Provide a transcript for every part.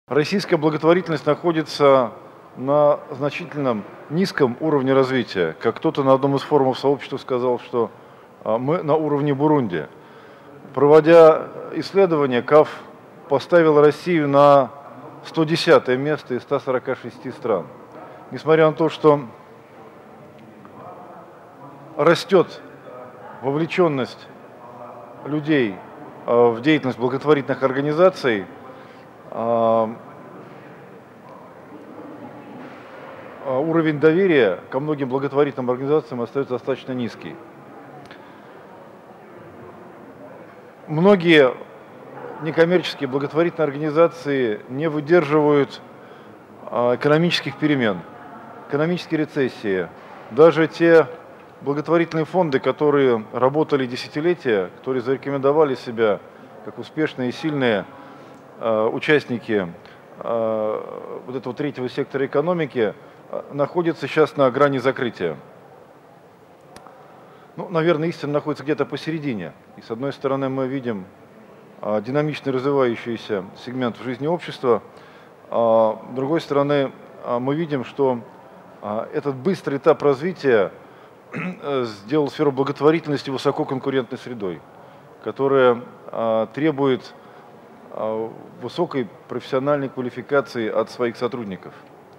Российская благотворительность находится на значительном низком уровне развития. Как кто-то на одном из форумов сообщества сказал, что мы на уровне Бурунди. Проводя исследования, КАФ поставил Россию на 110 место из 146 стран. Несмотря на то, что растет вовлеченность людей в деятельность благотворительных организаций, уровень доверия ко многим благотворительным организациям остается достаточно низкий. Многие некоммерческие благотворительные организации не выдерживают экономических перемен, экономической рецессии. Даже те благотворительные фонды, которые работали десятилетия, которые зарекомендовали себя как успешные и сильные участники вот этого третьего сектора экономики, находятся сейчас на грани закрытия. Ну, наверное, истина находится где-то посередине. И с одной стороны мы видим динамично развивающийся сегмент в жизни общества, с другой стороны мы видим, что этот быстрый этап развития сделал сферу благотворительности высококонкурентной средой, которая требует высокой профессиональной квалификации от своих сотрудников.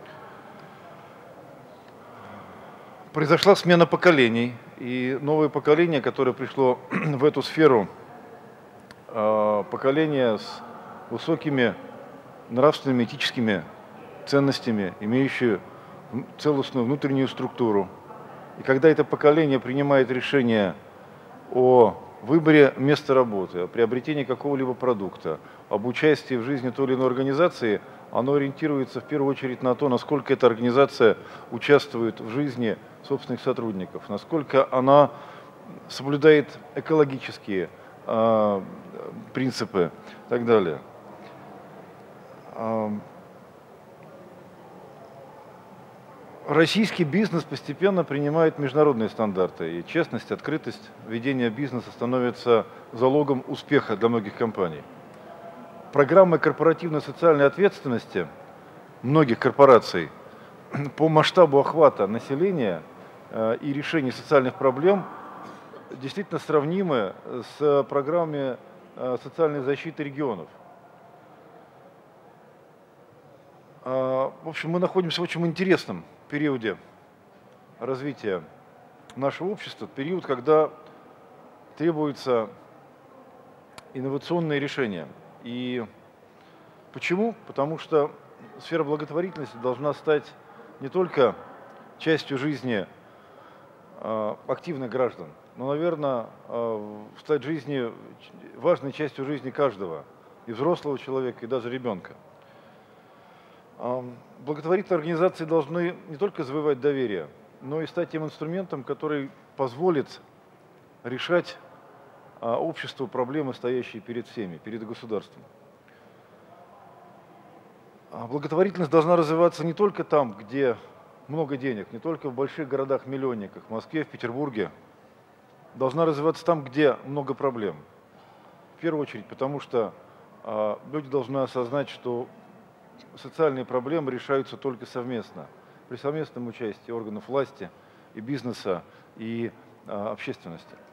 Произошла смена поколений, и новое поколение, которое пришло в эту сферу, поколение с высокими нравственными, этическими ценностями, имеющее целостную внутреннюю структуру. И когда это поколение принимает решение о выборе места работы, о приобретении какого-либо продукта, об участии в жизни той или иной организации, оно ориентируется в первую очередь на то, насколько эта организация участвует в жизни собственных сотрудников, насколько она соблюдает экологические принципы и так далее. Российский бизнес постепенно принимает международные стандарты, и честность, открытость ведения бизнеса становится залогом успеха для многих компаний. Программы корпоративной социальной ответственности многих корпораций по масштабу охвата населения и решения социальных проблем действительно сравнимы с программами социальной защиты регионов. В общем, мы находимся в очень интересном периоде развития нашего общества, период, когда требуются инновационные решения. И почему? Потому что сфера благотворительности должна стать не только частью жизни активных граждан, но, наверное, стать важной частью жизни каждого, и взрослого человека, и даже ребенка. Благотворительные организации должны не только завоевать доверие, но и стать тем инструментом, который позволит решать обществу проблемы, стоящие перед всеми, перед государством. Благотворительность должна развиваться не только там, где много денег, не только в больших городах-миллионниках, в Москве, в Петербурге. Должна развиваться там, где много проблем. В первую очередь, потому что люди должны осознать, что социальные проблемы решаются только совместно, при совместном участии органов власти и бизнеса, и общественности.